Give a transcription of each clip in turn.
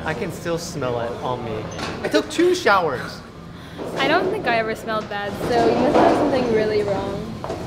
I can still smell it on me. I took 2 showers. I don't think I ever smelled bad, so you must have something really wrong.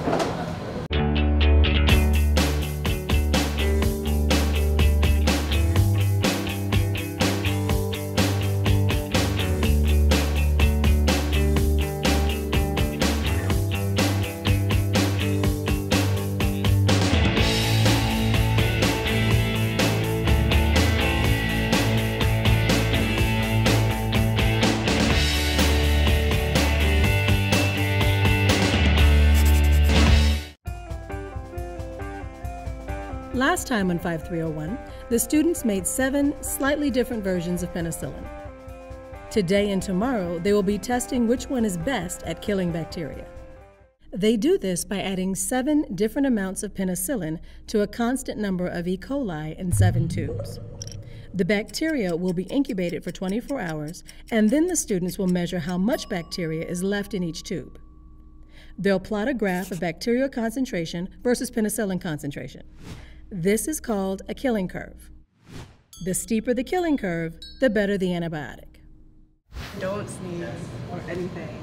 Last time on 5301, the students made 7 slightly different versions of penicillin. Today and tomorrow, they will be testing which one is best at killing bacteria. They do this by adding 7 different amounts of penicillin to a constant number of E. coli in 7 tubes. The bacteria will be incubated for 24 hours, and then the students will measure how much bacteria is left in each tube. They'll plot a graph of bacterial concentration versus penicillin concentration. This is called a killing curve. The steeper the killing curve, the better the antibiotic. Don't sneeze or anything.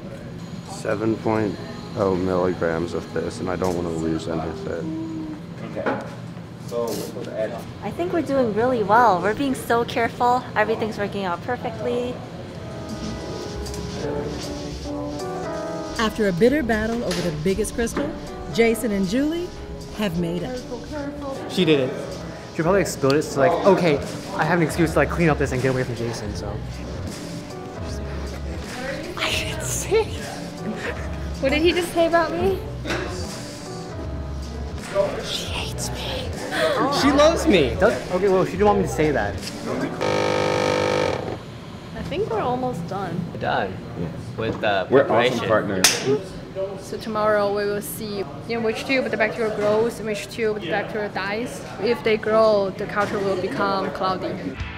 7.0 milligrams of this, and I don't want to lose anything. Okay. So I think we're doing really well. We're being so careful. Everything's working out perfectly. After a bitter battle over the biggest crystal, Jason and Julie have made up. She did it. She probably spilled it, so like, okay, I have an excuse to like clean up this and get away from Jason, so. I didn't see. What did he just say about me? She hates me. She loves me. Okay, well, she didn't want me to say that. I think we're almost done. done with We're awesome partners. So tomorrow we will see in which tube the bacteria grows, in which tube the bacteria dies. If they grow, the culture will become cloudy.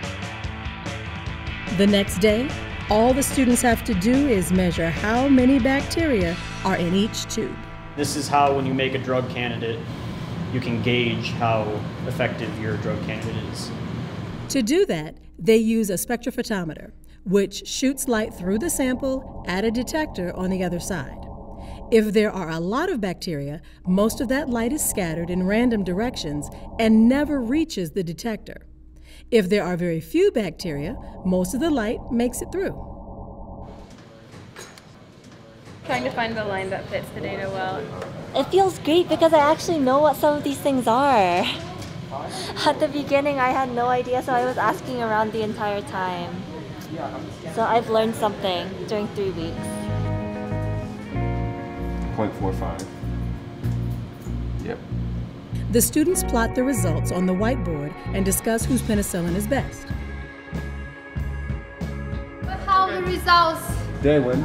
The next day, all the students have to do is measure how many bacteria are in each tube. This is how, when you make a drug candidate, you can gauge how effective your drug candidate is. To do that, they use a spectrophotometer, which shoots light through the sample at a detector on the other side. If there are a lot of bacteria, most of that light is scattered in random directions and never reaches the detector. If there are very few bacteria, most of the light makes it through. Trying to find the line that fits the data well. It feels great because I actually know what some of these things are. At the beginning, I had no idea, so I was asking around the entire time. So I've learned something during 3 weeks. 0.45. Yep. The students plot the results on the whiteboard and discuss whose penicillin is best. But how the results? They win.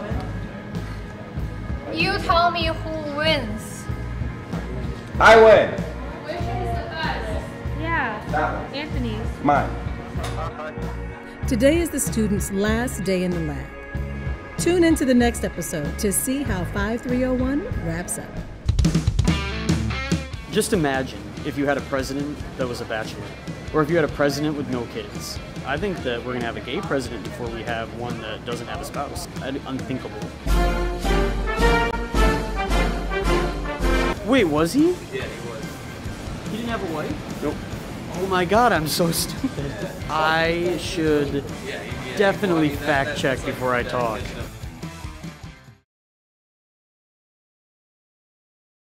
You tell me who wins. I win. Which is the best? Yeah, That one. Anthony's. Mine. Today is the students' last day in the lab. Tune into the next episode to see how 5301 wraps up. Just imagine if you had a president that was a bachelor, or if you had a president with no kids. I think that we're going to have a gay president before we have one that doesn't have a spouse. Unthinkable. Wait, was he? yeah, he was. He didn't have a wife? Nope. Oh my god, I'm so stupid. I should definitely fact check before I talk.